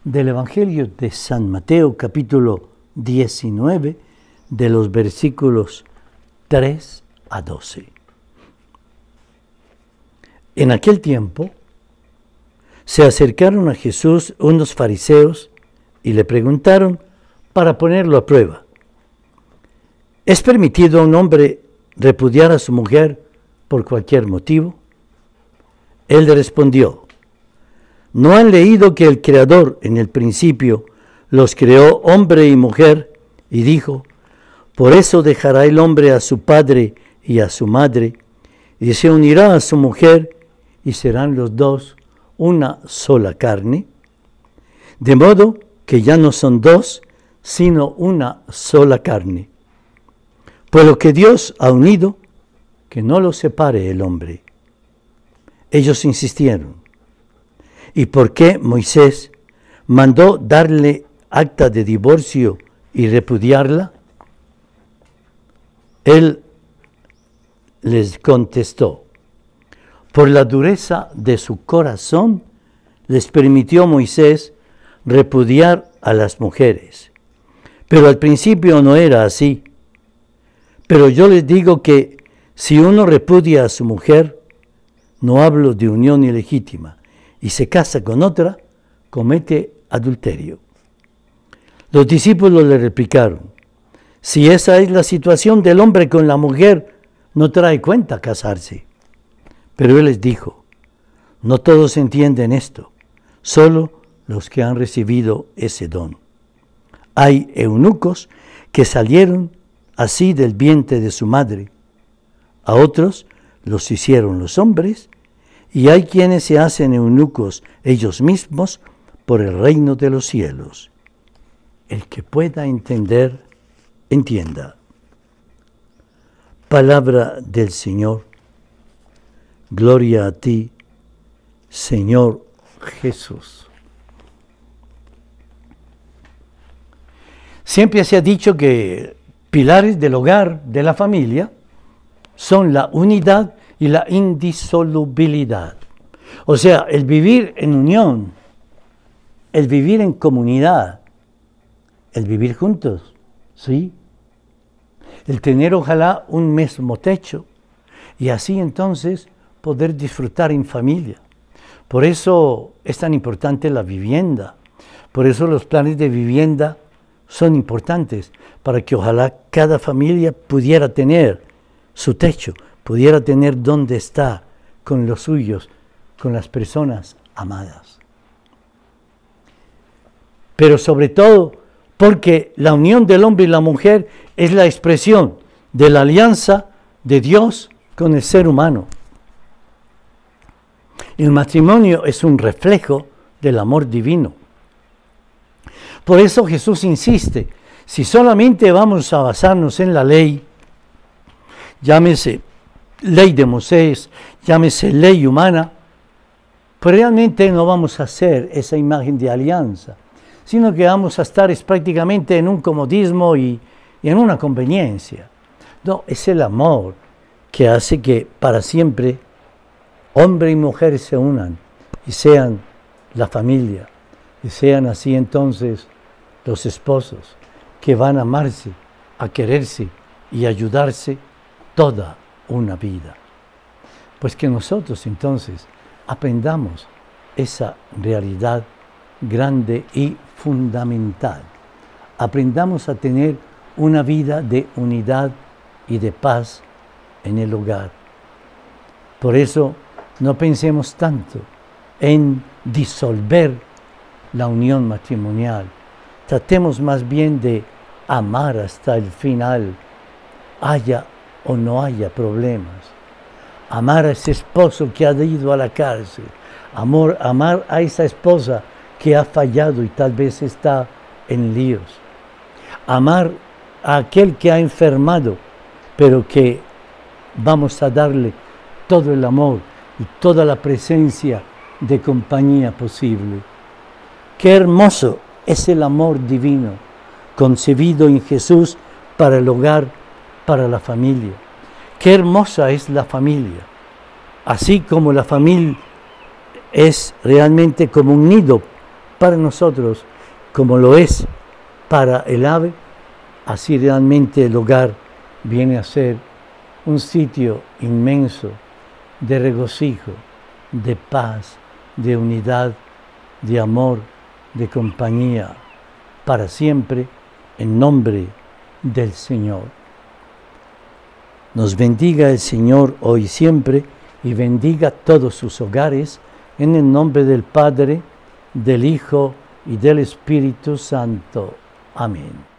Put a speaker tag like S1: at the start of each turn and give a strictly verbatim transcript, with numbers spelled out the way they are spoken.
S1: del Evangelio de San Mateo, capítulo diecinueve, de los versículos tres a doce. En aquel tiempo se acercaron a Jesús unos fariseos y le preguntaron para ponerlo a prueba: ¿es permitido a un hombre repudiar a su mujer por cualquier motivo? Él le respondió: ¿no han leído que el Creador en el principio los creó hombre y mujer y dijo: por eso dejará el hombre a su padre y a su madre y se unirá a su mujer y serán los dos una sola carne? De modo que ya no son dos, sino una sola carne. Pues lo que Dios ha unido, que no lo separe el hombre. Ellos insistieron: ¿y por qué Moisés mandó darle acta de divorcio y repudiarla? Él les contestó: por la dureza de su corazón les permitió Moisés repudiar a las mujeres. Pero al principio no era así. Pero yo les digo que si uno repudia a su mujer, no hablo de unión ilegítima, y se casa con otra, comete adulterio. Los discípulos le replicaron: si esa es la situación del hombre con la mujer, no trae cuenta casarse. Pero él les dijo: no todos entienden esto, solo los que han recibido ese don. Hay eunucos que salieron así del vientre de su madre, a otros los hicieron los hombres, y hay quienes se hacen eunucos ellos mismos por el reino de los cielos. El que pueda entender, entienda. Palabra del Señor. Gloria a ti, Señor Jesús. Siempre se ha dicho que pilares del hogar, de la familia, son la unidad y la indisolubilidad. O sea, el vivir en unión, el vivir en comunidad, el vivir juntos, ¿sí? El tener ojalá un mismo techo y así entonces poder disfrutar en familia. Por eso es tan importante la vivienda, por eso los planes de vivienda son importantes, para que ojalá cada familia pudiera tener su techo, pudiera tener donde está con los suyos, con las personas amadas. Pero sobre todo porque la unión del hombre y la mujer es la expresión de la alianza de Dios con el ser humano. El matrimonio es un reflejo del amor divino. Por eso Jesús insiste: si solamente vamos a basarnos en la ley, llámese ley de Moisés, llámese ley humana, pues realmente no vamos a hacer esa imagen de alianza, sino que vamos a estar es prácticamente en un comodismo y, y en una conveniencia. No, es el amor que hace que para siempre hombre y mujer se unan y sean la familia, y sean así entonces los esposos que van a amarse, a quererse y ayudarse toda una vida. Pues que nosotros entonces aprendamos esa realidad grande y fundamental. Aprendamos a tener una vida de unidad y de paz en el hogar. Por eso no pensemos tanto en disolver la unión matrimonial. Tratemos más bien de amar hasta el final, haya o no haya problemas. Amar a ese esposo que ha ido a la cárcel, amor, amar a esa esposa que ha fallado y tal vez está en líos. Amar a aquel que ha enfermado, pero que vamos a darle todo el amor y toda la presencia de compañía posible. Qué hermoso es el amor divino, concebido en Jesús para el hogar, para la familia. Qué hermosa es la familia. Así como la familia es realmente como un nido para nosotros como lo es para el ave, así realmente el hogar viene a ser un sitio inmenso de regocijo, de paz, de unidad, de amor, de compañía, para siempre, en nombre del Señor. Nos bendiga el Señor hoy y siempre, y bendiga todos sus hogares, en el nombre del Padre, del Hijo y del Espíritu Santo. Amén.